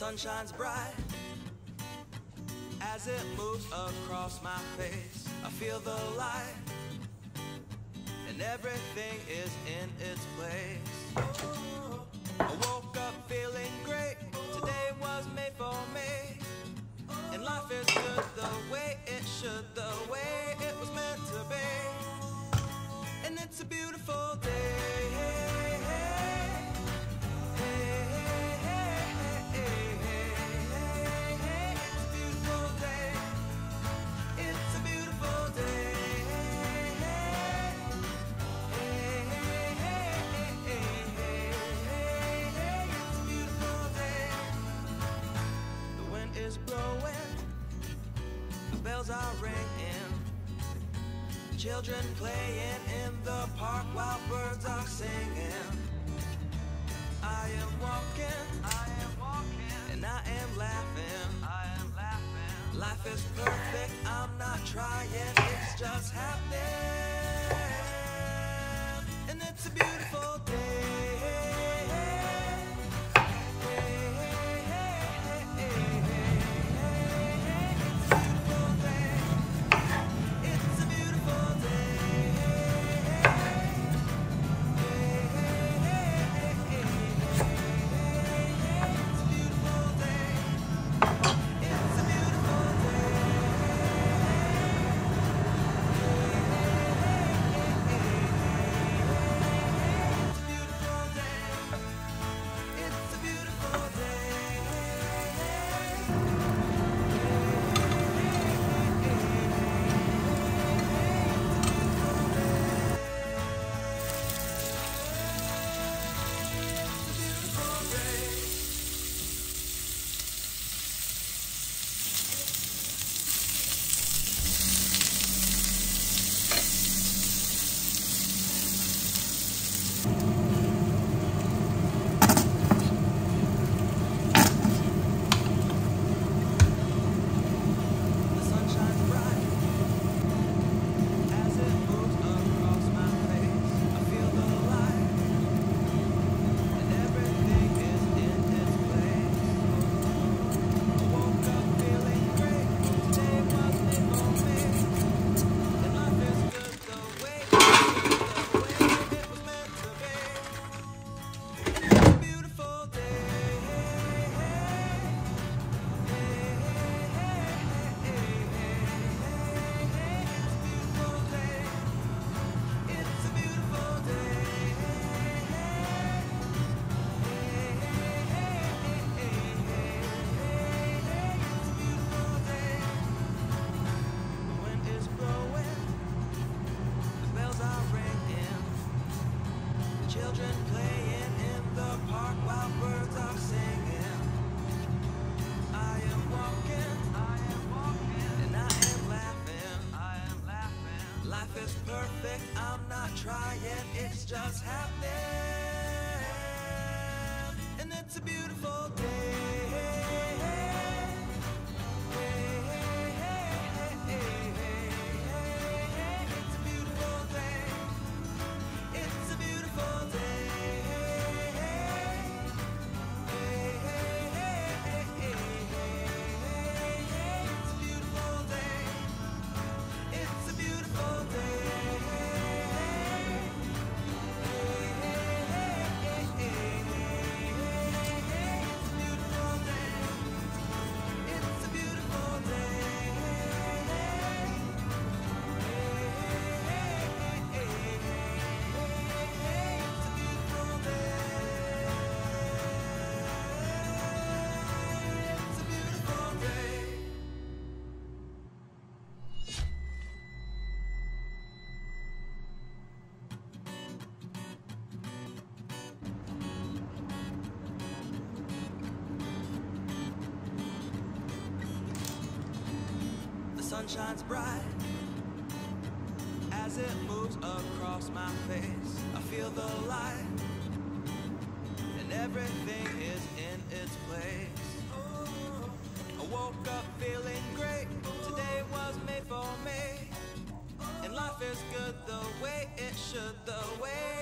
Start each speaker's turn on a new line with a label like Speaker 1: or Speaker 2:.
Speaker 1: sun shines bright as it moves across my face. I feel the light and everything is in its place. I woke up feeling great. Today was made for me, and life is good the way it should, the way it was meant to be. And it's a beautiful day. Bells are ringing, children playing in the park while birds are singing. I am walking, and I am laughing. Life is perfect, I'm not trying, it's just happening. And it's a beautiful day. Children playing in the park while birds are singing. I am walking, and I am laughing. Life is perfect, I'm not trying, it's just happening. And it's a beautiful day. Sun shines bright as it moves across my face. I feel the light and everything is in its place. I woke up feeling great. Today was made for me, and life is good the way it should, the way